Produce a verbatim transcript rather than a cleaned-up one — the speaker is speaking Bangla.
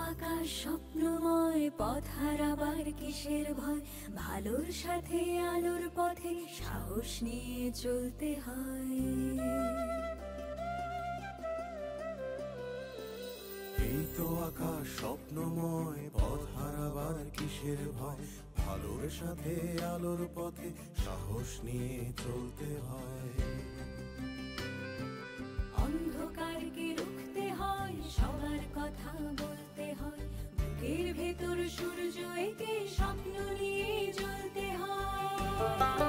আকাশ স্বপ্নময়, পথ হারাবার কিসের ভয়, ভালোর সাথে আলোর পথে সাহস নিয়ে চলতে হয়। এই তো আকাশ স্বপ্নময়, পথ হারাবার কিসের ভয়, ভালোর সাথে আলোর পথে সাহস নিয়ে চলতে হয়। অন্ধকারকে রুখতে হয়, সবার কথা বলতে হয়, বুকের ভেতর সূর্য এঁকে স্বপ্ন নিয়ে জ্বলতে হয়।